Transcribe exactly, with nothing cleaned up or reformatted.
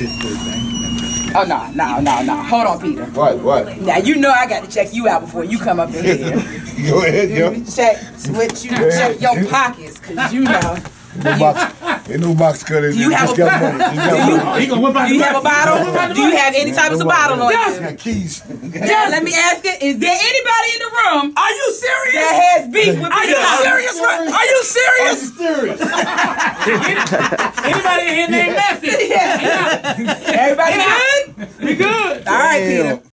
Oh, no, no, no, no. Hold on, Peter. What, what? Now, you know I got to check you out before you come up in here. Go ahead, yo. Check what you check your pockets, because you know. No box, ain't no box cutters. Do you have a got money. You got money. Do you have a bottle? Do you have any type of bottle on you? Got keys. Now, let me ask you, is there anybody in the room Are you serious? that has beef with Are you serious? Are you serious? Serious. Anybody in here named Matthew? Everybody good? We good. All right, Peter.